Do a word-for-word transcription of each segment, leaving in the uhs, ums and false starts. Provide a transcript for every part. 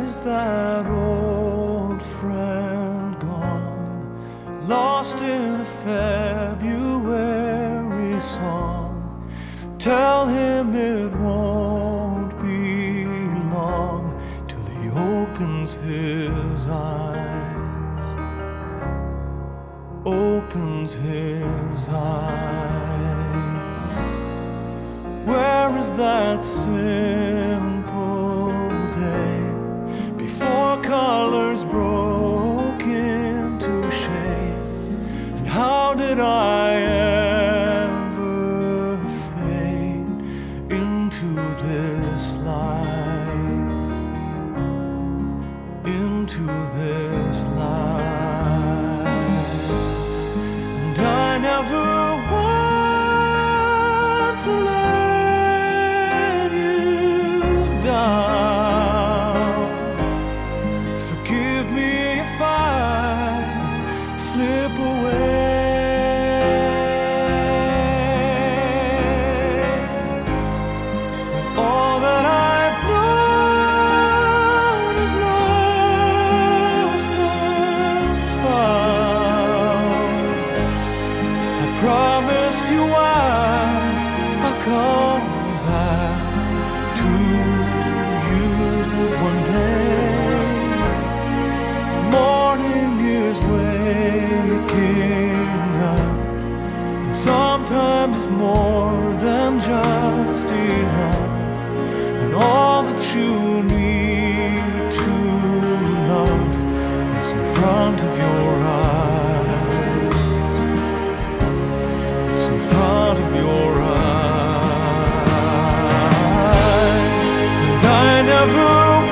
is that old friend gone, lost in a February song? Tell him it won't be long till he opens his eyes, opens his eyes. Where is that simple day before colors broke into shades? And how did I ever fade into this life, into this life? And I never want to let you down. Forgive me if I slip away. When all that I've known is lost and found, I promise you I'll come back to you one day. Morning is waking up, and sometimes it's more than just enough. And all that you need to love is in front of your eyes. It's in front of your eyes. And I never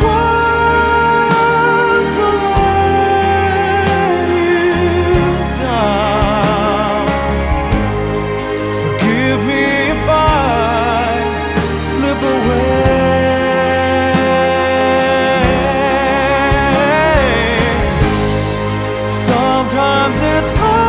want to let you down. Forgive me if I slip away. Sometimes it's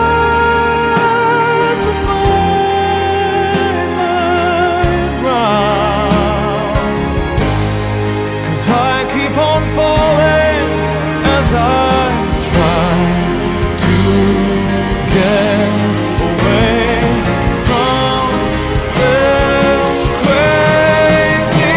hard to find my ground, 'cause I keep on falling as I try to get away from this crazy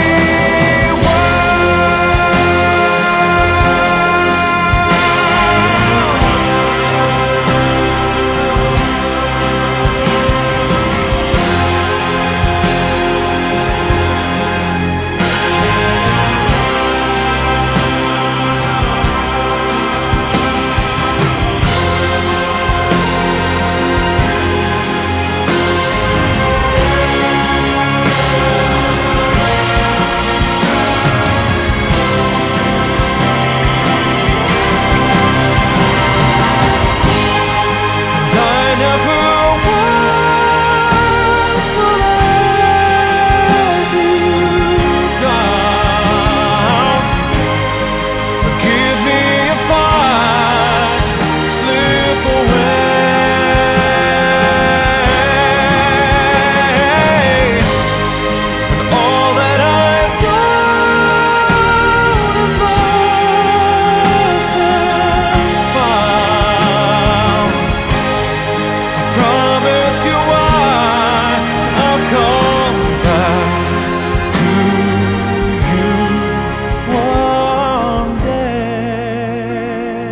And I never want to let you down. Forgive me if I slip away. And all that I've done is lost and found. I promise you I'll come back to you one day.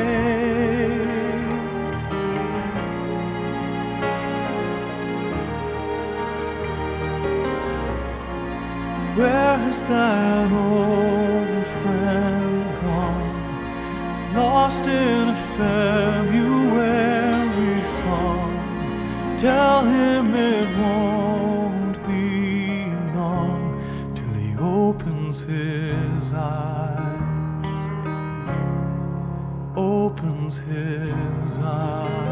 Where is that old friend gone, lost in a February song? Tell him it won't be long till he opens his eyes, opens his eyes.